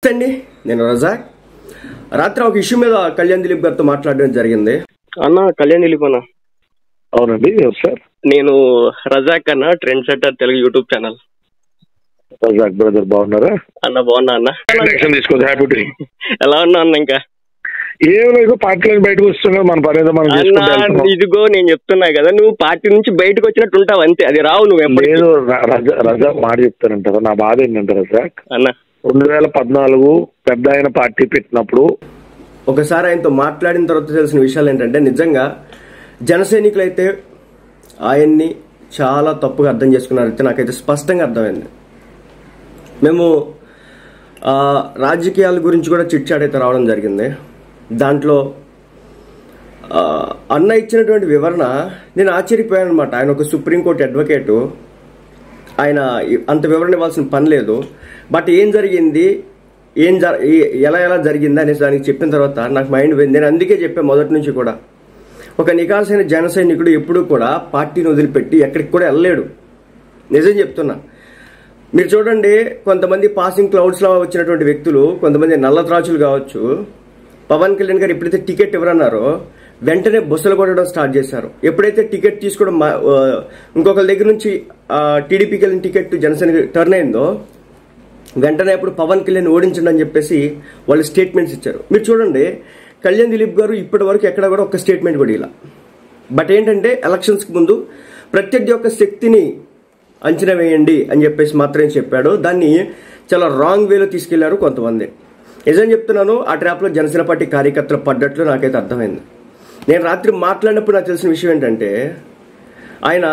నమస్తే అండి, నేను రజాక్. రాత్రి ఒక ఇష్యూ మీద కళ్యాణ్ దిలీప్ గారితో మాట్లాడడం జరిగింది. అన్న కళ్యాణ్ దిలీప్ అన్న. అవునండి సార్. నేను రజాక్ అన్న, trend setter Telugu YouTube channel. Razak brother బాగున్నారా అన్న? బాగున్నా అన్న. తీసుకోండి, హ్యాపీ. ఎలా ఉన్నా అన్న? ఇంకా ఏం లేదు, పార్టీలో బయటకు వస్తున్నా, మన పని ఏదో మనం అన్న. ఇదిగో నేను చెప్తున్నా కదా, నువ్వు పార్టీ నుంచి బయటకు వచ్చినట్టు ఉంటావు అంతే, అది రావు నువ్వు ఎప్పుడు. లేదు రజాక్ మాట చెప్తానంటారా, నా బాధ ఏంటంటే రజాక్ అన్న 2014 పెద్ద ఆయన పార్టీ పెట్టినప్పుడు ఒకసారి ఆయనతో మాట్లాడిన తర్వాత తెలిసిన విషయాలు ఏంటంటే, నిజంగా జన సైనికులు అయితే ఆయన్ని చాలా తప్పుగా అర్థం చేసుకున్నారైతే నాకైతే స్పష్టంగా అర్థమైంది. మేము రాజకీయాల గురించి కూడా చిట్చాట్ రావడం జరిగింది. దాంట్లో అన్న ఇచ్చినటువంటి వివరణ నేను ఆశ్చర్యపోయాను అనమాట. ఆయన ఒక సుప్రీంకోర్టు అడ్వకేటు, ఆయన అంత వివరణ ఇవ్వాల్సిన పని లేదు. బట్ ఏం జరిగింది, ఎలా జరిగింది అనేసి దానికి చెప్పిన తర్వాత నాకు మైండ్ పోయింది. నేను అందుకే చెప్పాను మొదటి నుంచి కూడా, ఒక నికాసైన జన సైనికుడు ఎప్పుడూ కూడా పార్టీని వదిలిపెట్టి ఎక్కడికి కూడా వెళ్ళలేడు. నిజం చెప్తున్నా. మీరు చూడండి, కొంతమంది పాసింగ్ క్లౌడ్స్లో వచ్చినటువంటి వ్యక్తులు, కొంతమంది నల్లత్రాచులు కావచ్చు, పవన్ కళ్యాణ్ గారు ఎప్పుడైతే టికెట్ ఇవ్వరన్నారో వెంటనే బుసలు కొట్టడం స్టార్ట్ చేశారు. ఎప్పుడైతే టికెట్ తీసుకోవడం ఇంకొకరి దగ్గర నుంచి టీడీపీకి వెళ్ళిన టికెట్ జనసేన టర్న్ అయిందో వెంటనే అప్పుడు పవన్ కళ్యాణ్ ఓడించండి అని చెప్పేసి వాళ్ళు స్టేట్మెంట్స్ ఇచ్చారు. మీరు చూడండి, కళ్యాణ్ దిలీప్ గారు ఇప్పటి వరకు ఎక్కడ కూడా ఒక స్టేట్మెంట్ కూడా ఇలా. బట్ ఏంటంటే ఎలక్షన్స్కి ముందు ప్రత్యర్థి యొక్క శక్తిని అంచనా వేయండి అని చెప్పేసి మాత్రమే చెప్పాడు. దాన్ని చాలా రాంగ్ వేలో తీసుకెళ్లారు కొంతమంది. నిజం చెప్తున్నాను, ఆ ట్రాప్లో జనసేన పార్టీ కార్యకర్తలు పడ్డట్లు నాకైతే అర్థమైంది. నేను రాత్రి మాట్లాడినప్పుడు నాకు తెలిసిన విషయం ఏంటంటే, ఆయన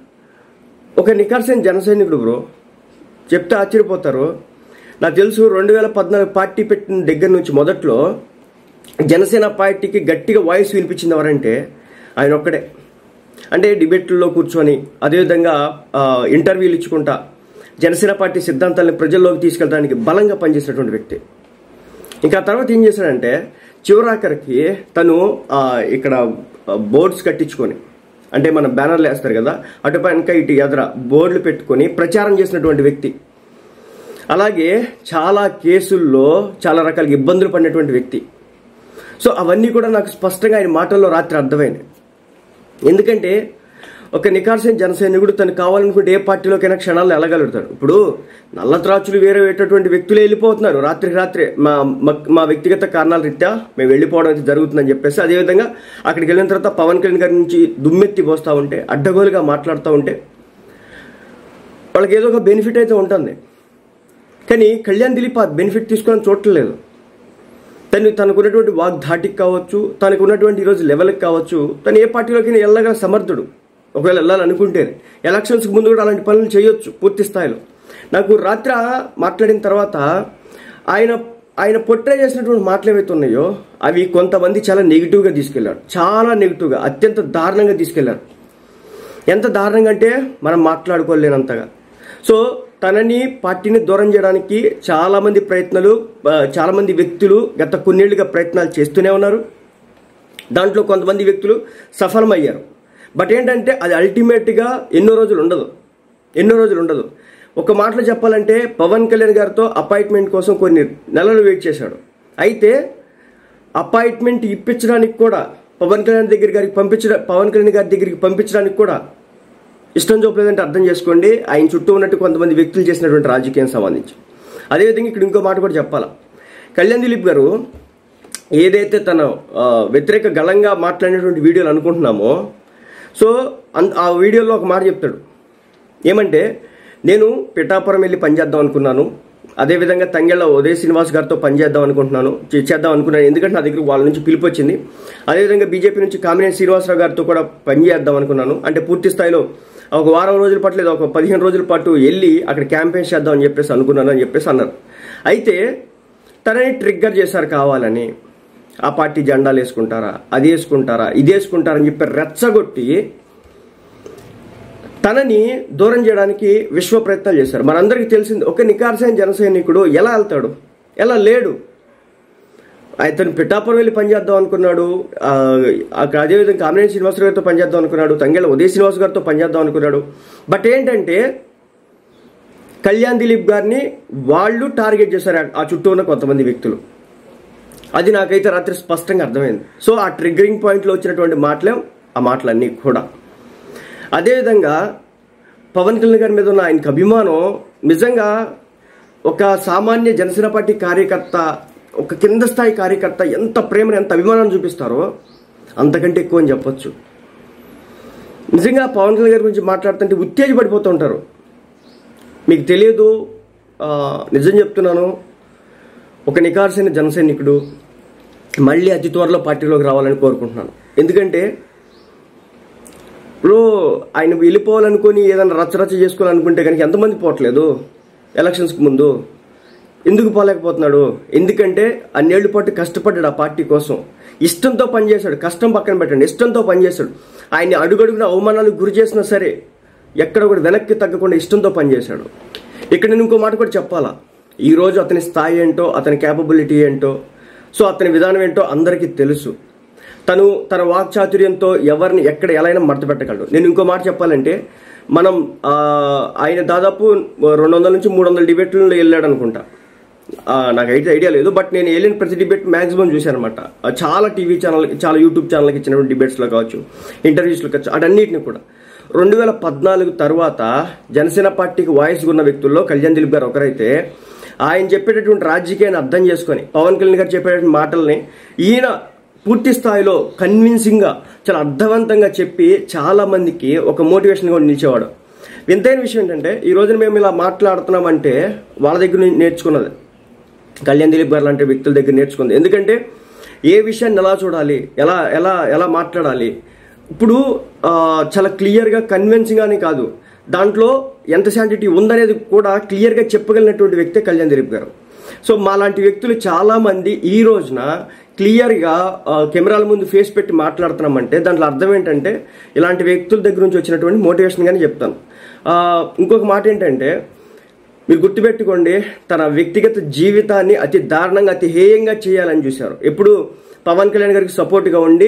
ఒక నికార్సైన జన సైనికుడు బ్రో. చెప్తే ఆశ్చర్యపోతారు. నాకు తెలుసు 2014 పార్టీ పెట్టిన దగ్గర నుంచి మొదట్లో జనసేన పార్టీకి గట్టిగా వాయిస్ వినిపించింది ఎవరంటే ఆయన ఒక్కడే. అంటే డిబేట్లలో కూర్చొని, అదేవిధంగా ఇంటర్వ్యూలు ఇచ్చుకుంటా జనసేన పార్టీ సిద్ధాంతాలను ప్రజల్లోకి తీసుకెళ్ళడానికి బలంగా పనిచేసినటువంటి వ్యక్తి. ఇంకా తర్వాత ఏం చేశాడంటే, చివరాఖరికి తను ఇక్కడ బోర్డ్స్ కట్టించుకొని, అంటే మన బ్యానర్లు వేస్తారు కదా, అటుపైన ఇటు ఎదుర బోర్డులు పెట్టుకొని ప్రచారం చేసినటువంటి వ్యక్తి. అలాగే చాలా కేసుల్లో చాలా రకాల ఇబ్బందులు పడినటువంటి వ్యక్తి. సో అవన్నీ కూడా నాకు స్పష్టంగా ఆయన మాటల్లో రాత్రి అర్థమైనాయి. ఎందుకంటే ఒక నికార్సైన జనసైనికుడు తను కావాలనుకుంటే ఏ పార్టీలోకైనా క్షణాల్లో వెళ్ళగలుగుతాడు. ఇప్పుడు నల్లత్రాచులు వేరేటువంటి వ్యక్తులు వెళ్ళిపోతున్నారు రాత్రి మా వ్యక్తిగత కారణాల రీత్యా మేము వెళ్ళిపోవడం అయితే జరుగుతుందని చెప్పేసి, అదేవిధంగా అక్కడికి వెళ్ళిన తర్వాత పవన్ కళ్యాణ్ గారి నుంచి దుమ్మెత్తి పోస్తూ ఉంటే, అడ్డగోలుగా మాట్లాడుతూ ఉంటే వాళ్ళకి ఏదో ఒక బెనిఫిట్ అయితే ఉంటుంది. కానీ కళ్యాణ్ దిలీప్ ఆ బెనిఫిట్ తీసుకోవాలని చూడట్లేదు. తనకున్నటువంటి వాగ్ధాటికి కావచ్చు, తనకున్నటువంటి ఈరోజు లెవెల్కి కావచ్చు, తను ఏ పార్టీలోకి వెళ్ళగల సమర్థుడు. ఒకవేళ వెళ్ళాలనుకుంటే ఎలక్షన్స్కి ముందు కూడా అలాంటి పనులు చేయొచ్చు పూర్తి స్థాయిలో. నాకు రాత్రి మాట్లాడిన తర్వాత ఆయన పొట్రే చేసినటువంటి మాటలు ఏవైతే ఉన్నాయో అవి కొంతమంది చాలా నెగిటివ్గా తీసుకెళ్లారు. చాలా నెగిటివ్గా, అత్యంత దారుణంగా తీసుకెళ్లారు. ఎంత దారుణంగా అంటే మనం మాట్లాడుకోలేనంతగా. సో తనని పార్టీని దూరం చేయడానికి చాలా మంది వ్యక్తులు గత కొన్నేళ్లుగా ప్రయత్నాలు చేస్తూనే ఉన్నారు. దాంట్లో కొంతమంది వ్యక్తులు సఫలమయ్యారు. బట్ ఏంటంటే అది అల్టిమేట్గా ఎన్నో రోజులు ఉండదు. ఒక మాటలో చెప్పాలంటే పవన్ కళ్యాణ్ గారితో అపాయింట్మెంట్ కోసం కొన్ని నెలలు వెయిట్ చేశాడు. అయితే అపాయింట్మెంట్ ఇప్పించడానికి కూడా పవన్ కళ్యాణ్ గారి దగ్గరికి పంపించడానికి కూడా ఇష్టం చూపలేదంటే అర్థం చేసుకోండి ఆయన చుట్టూ ఉన్నట్టు కొంతమంది వ్యక్తులు చేసినటువంటి రాజకీయం సంబంధించి. అదేవిధంగా ఇక్కడ ఇంకో మాట కూడా చెప్పాలా. కళ్యాణ్ దిలీప్ గారు ఏదైతే తన వ్యతిరేక గళంగా మాట్లాడినటువంటి వీడియోలు అనుకుంటున్నామో, సో ఆ వీడియోలో ఒక మాట చెప్తాడు. ఏమంటే, నేను పిఠాపురం వెళ్ళి పనిచేద్దాం అనుకున్నాను, అదేవిధంగా తంగెళ్ళ ఉదయ్ శ్రీనివాస్ గారితో పనిచేద్దాం అనుకున్నాను. ఎందుకంటే నా దగ్గర వాళ్ళ నుంచి పిలుపు వచ్చింది. అదేవిధంగా బీజేపీ నుంచి కామినేని శ్రీనివాసరావు గారితో కూడా పనిచేద్దాం అనుకున్నాను. అంటే పూర్తి స్థాయిలో ఒక వారం రోజుల పాటు లేదా ఒక 15 రోజుల పాటు వెళ్ళి అక్కడ క్యాంపెయిన్ చేద్దాం అని చెప్పేసి అనుకున్నాను అని చెప్పేసి అన్నారు. అయితే తనని ట్రిగ్గర్ చేశారు కావాలని. ఆ పార్టీ జెండాలు వేసుకుంటారా, అది వేసుకుంటారా, ఇది వేసుకుంటారని చెప్పి రెచ్చగొట్టి తనని దూరం చేయడానికి విశ్వ ప్రయత్నాలు చేశారు. మనందరికీ తెలిసింది, ఒక నికార్సైన జన సైనికుడు ఎలా వెళ్తాడు, ఎలా లేడు. అతను పిఠాపురం వెళ్ళి పనిచేద్దాం అనుకున్నాడు. అదేవిధంగా కామినేని శ్రీనివాసరావు గారితో పనిచేద్దాం అనుకున్నాడు. తంగెళ్ళ ఉదయ్ శ్రీనివాస్ గారితో పనిచేద్దాం అనుకున్నాడు. బట్ ఏంటంటే కళ్యాణ్ దిలీప్ గారిని వాళ్ళు టార్గెట్ చేశారు, ఆ చుట్టూ ఉన్న కొంతమంది వ్యక్తులు. అది నాకైతే రాత్రి స్పష్టంగా అర్థమైంది. సో ఆ ట్రిగ్గరింగ్ పాయింట్లో వచ్చినటువంటి మాటలే ఆ మాటలన్నీ కూడా. అదేవిధంగా పవన్ కళ్యాణ్ గారి మీద ఉన్న ఆయనకు అభిమానం నిజంగా ఒక సామాన్య జనసేన పార్టీ కార్యకర్త, ఒక కింద స్థాయి కార్యకర్త ఎంత ప్రేమను, ఎంత అభిమానాన్ని చూపిస్తారో అంతకంటే ఎక్కువ అని చెప్పొచ్చు. నిజంగా పవన్ కళ్యాణ్ గారి గురించి మాట్లాడుతుంటే ఉత్తేజపడిపోతూ ఉంటారు. మీకు తెలియదు, నిజం చెప్తున్నాను, ఒక నికార్సైన జనసైనికుడు మళ్ళీ అతి త్వరలో పార్టీలోకి రావాలని కోరుకుంటున్నాను. ఎందుకంటే ఇప్పుడు ఆయన వెళ్ళిపోవాలనుకొని ఏదైనా రచ్చరచ్చ చేసుకోవాలనుకుంటే కనుక ఎంతమంది పోవట్లేదు ఎలక్షన్స్కి ముందు? ఎందుకు పోలేకపోతున్నాడు? ఎందుకంటే అన్నేళ్ల పాటు కష్టపడ్డాడు ఆ పార్టీ కోసం, ఇష్టంతో పనిచేశాడు. కష్టం పక్కన పెట్టండి, ఇష్టంతో పనిచేశాడు. ఆయన్ని అడుగడుగున అవమానాలకు గురి చేసినా సరే ఎక్కడ కూడా వెనక్కి తగ్గకుండా ఇష్టంతో పనిచేశాడు. ఇక్కడ నేను ఇంకో మాట కూడా చెప్పాలా, ఈరోజు అతని స్థాయి ఏంటో, అతని క్యాపబిలిటీ ఏంటో, సో అతని విధానం ఏంటో అందరికీ తెలుసు. తన వాక్చాతుర్యంతో ఎవరిని ఎక్కడ ఎలా అయినా మడత పెట్టగలడు. నేను ఇంకో మాట చెప్పాలంటే, మనం ఆయన దాదాపు 200 నుంచి 300 డిబేట్లలో వెళ్ళాడు అనుకుంటా, నాకైతే ఐడియా లేదు. బట్ నేను వెళ్ళిన ప్రతి డిబేట్ మ్యాక్సిమం చూశాను అనమాట. చాలా టీవీ ఛానల్, చాలా యూట్యూబ్ ఛానల్కి ఇచ్చినటువంటి డిబేట్స్లో కావచ్చు, ఇంటర్వ్యూస్లో కావచ్చు, అటన్నిటిని కూడా. 2014 తర్వాత జనసేన పార్టీకి వాయిస్ ఉన్న వ్యక్తుల్లో కళ్యాణ్ దిలీప్ గారు ఒకరైతే, ఆయన చెప్పేటటువంటి రాజకీయాన్ని అర్థం చేసుకొని పవన్ కళ్యాణ్ గారు చెప్పేటటువంటి మాటల్ని ఈయన పూర్తి స్థాయిలో కన్విన్సింగ్గా చాలా అర్థవంతంగా చెప్పి చాలా మందికి ఒక మోటివేషన్గా నిలిచేవాడు. వింతైన విషయం ఏంటంటే, ఈ రోజున మేము ఇలా మాట్లాడుతున్నామంటే వాళ్ళ దగ్గర నేర్చుకున్నది, కళ్యాణ్ దిలీప్ గారు లాంటి వ్యక్తుల దగ్గర నేర్చుకుంది. ఎందుకంటే ఏ విషయాన్ని ఎలా చూడాలి, ఎలా ఎలా ఎలా మాట్లాడాలి, ఇప్పుడు చాలా క్లియర్గా కన్విన్సింగ్ అని కాదు, దాంట్లో ఎంత శాంటిటీ ఉందనేది కూడా క్లియర్గా చెప్పగలిగినటువంటి వ్యక్తే కళ్యాణ్ దిలీప్ గారు. సో మాలాంటి వ్యక్తులు చాలామంది ఈ రోజున క్లియర్గా కెమెరాల ముందు ఫేస్ పెట్టి మాట్లాడుతున్నామంటే దాంట్లో అర్థం ఏంటంటే ఇలాంటి వ్యక్తుల దగ్గర నుంచి వచ్చినటువంటి మోటివేషన్ గానే చెప్తాను. ఇంకొక మాట ఏంటంటే, మీరు గుర్తుపెట్టుకోండి, తన వ్యక్తిగత జీవితాన్ని అతి దారుణంగా, అతి హేయంగా చేయాలని చూశారు. ఎప్పుడు పవన్ కళ్యాణ్ గారికి సపోర్ట్గా ఉండి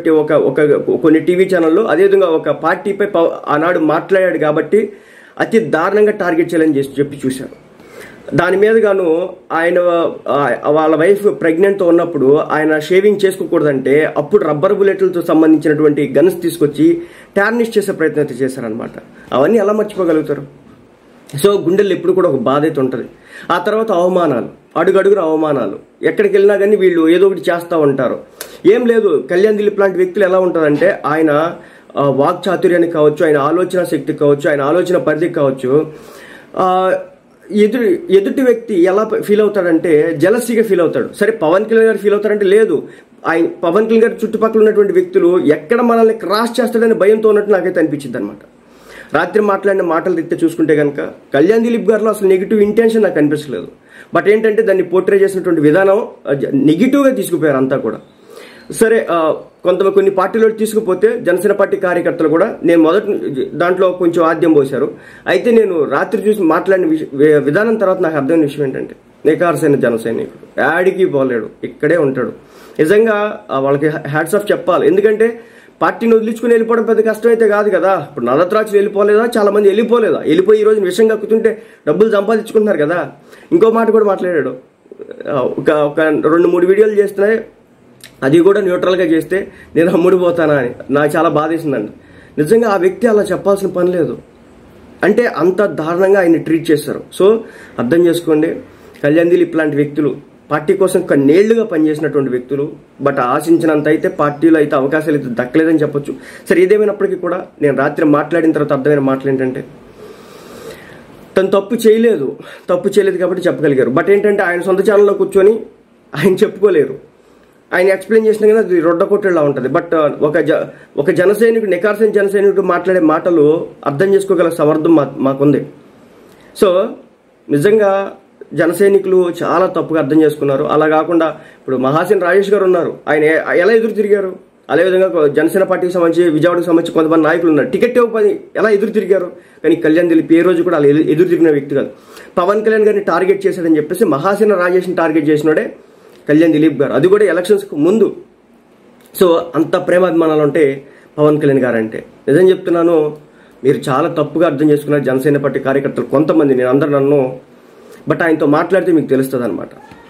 కొన్ని టీవీ ఛానల్లో, అదేవిధంగా ఒక పార్టీపై ఆనాడు మాట్లాడాడు కాబట్టి అతి దారుణంగా టార్గెట్ చేయాలని చెప్పి చూశారు. దాని మీద గాను ఆయన వాళ్ళ వైఫ్ ప్రెగ్నెంట్తో ఉన్నప్పుడు ఆయన షేవింగ్ చేసుకోకూడదంటే అప్పుడు రబ్బర్ బుల్లెట్లతో సంబంధించినటువంటి గన్స్ తీసుకొచ్చి టార్నిష్ చేసే ప్రయత్నం అయితే చేశారనమాట. అవన్నీ ఎలా మర్చిపోగలుగుతారు? సో గుండెల్లో ఎప్పుడు కూడా ఒక బాధ అయితే ఉంటుంది. ఆ తర్వాత అవమానాలు, అడుగడుగున అవమానాలు, ఎక్కడికి వెళ్ళినా కానీ వీళ్ళు ఏదో ఒకటి చేస్తూ ఉంటారు. ఏం లేదు, కళ్యాణ్ దిలీప్ లాంటి వ్యక్తులు ఎలా ఉంటారంటే, ఆయన వాక్చాతుర్యానికి కావచ్చు, ఆయన ఆలోచన శక్తికి కావచ్చు, ఆయన ఆలోచన పరిధికి కావచ్చు, ఎదుటి వ్యక్తి ఎలా ఫీల్ అవుతాడంటే జలసీగా ఫీల్ అవుతాడు. సరే పవన్ కళ్యాణ్ గారు ఫీల్ అవుతారంటే లేదు, ఆయన పవన్ కళ్యాణ్ గారి చుట్టుపక్కల ఉన్నటువంటి వ్యక్తులు ఎక్కడ మనల్ని క్రాస్ చేస్తాడని భయంతో ఉన్నట్టు నాకైతే అనిపించింది అనమాట. రాత్రి మాట్లాడిన మాటలు రీత్యా చూసుకుంటే కనుక కళ్యాణ్ దిలీప్ గారిలో అసలు నెగిటివ్ ఇంటెన్షన్ నాకు అనిపించలేదు. బట్ ఏంటంటే దాన్ని పోర్ట్రే చేసినటువంటి విధానం నెగిటివ్గా తీసుకుపోయారు అంతా కూడా. సరే, కొన్ని పార్టీలో తీసుకుపోతే జనసేన పార్టీ కార్యకర్తలు కూడా నేను మొదటి దాంట్లో కొంచెం ఆద్యం పోశారు. అయితే నేను రాత్రి చూసి మాట్లాడిన విధానం తర్వాత నాకు అర్థమైన విషయం ఏంటంటే, నికార్సైన జన సైనికుడు, యాడికి పోలేడు, ఇక్కడే ఉంటాడు. నిజంగా వాళ్ళకి హ్యాట్స్ ఆఫ్ చెప్పాలి. ఎందుకంటే పార్టీని వదిలించుకుని వెళ్ళిపోవడం పెద్ద కష్టం అయితే కాదు కదా. ఇప్పుడు నల్లత్రాచులు వెళ్ళిపోలేదా, చాలా మంది వెళ్ళిపోయి ఈ రోజు విషయం కక్కుతుంటే డబ్బులు సంపాదించుకుంటున్నారు కదా. ఇంకో మాట కూడా మాట్లాడాడు, ఒక 2-3 వీడియోలు చేస్తున్నాయి, అది కూడా న్యూట్రల్గా చేస్తే నేను అమ్ముడిపోతానా అని నాకు చాలా బాధేసిందండి. నిజంగా ఆ వ్యక్తి అలా చెప్పాల్సిన పని లేదు, అంటే అంత దారుణంగా ఆయన్ని ట్రీట్ చేస్తారు. సో అర్థం చేసుకోండి, కళ్యాణ్ దిలీప్ లాంటి వ్యక్తులు పార్టీ కోసం కొన్నేళ్లుగా పనిచేసినటువంటి వ్యక్తులు, బట్ ఆశించినంత అయితే పార్టీలో అయితే అవకాశాలు అయితే దక్కలేదని చెప్పొచ్చు. సరే, ఏదేమైనప్పటికీ కూడా నేను రాత్రి మాట్లాడిన తర్వాత అర్థమైన మాటలు ఏంటంటే, తను తప్పు చేయలేదు కాబట్టి చెప్పగలిగారు. బట్ ఏంటంటే ఆయన సొంత ఛానల్లో కూర్చొని ఆయన చెప్పుకోలేరు, ఆయన ఎక్స్ప్లెయిన్ చేసినా కానీ అది రొడ్డ కొట్టేలా ఉంటుంది. బట్ ఒక జనసైనికుడు, నికార్సైన జనసైనికుడు మాట్లాడే మాటలు అర్థం చేసుకోగల సమర్థం మాకుంది. సో నిజంగా జనసైనికులు చాలా తప్పుగా అర్థం చేసుకున్నారు. అలా కాకుండా ఇప్పుడు మహాసేన రాజేష్ గారు ఉన్నారు, ఆయన ఎలా ఎదురు తిరిగారు, అదేవిధంగా జనసేన పార్టీకి సంబంధించి, విజయవాడకు సంబంధించి కొంతమంది నాయకులు ఉన్నారు, టికెట్ ఇవ్వకపోయి ఎలా ఎదురు తిరిగారు. కానీ కళ్యాణ్ దిలీప్ ఏ రోజు కూడా అలా ఎదురు తిరిగిన వ్యక్తి కాదు. పవన్ కళ్యాణ్ గారిని టార్గెట్ చేశాడని చెప్పేసి మహాసేన రాజేష్ని టార్గెట్ చేసినోడే కళ్యాణ్ దిలీప్ గారు, అది కూడా ఎలక్షన్స్కి ముందు. సో అంత ప్రేమాభిమానాలు ఉంటే పవన్ కళ్యాణ్ గారు అంటే, నిజం చెప్తున్నాను, మీరు చాలా తప్పుగా అర్థం చేసుకున్నారు జనసేన పార్టీ కార్యకర్తలు కొంతమంది, నేను అందరు నన్ను, బట్ ఆయనతో మాట్లాడితే మీకు తెలుస్తుంది అనమాట.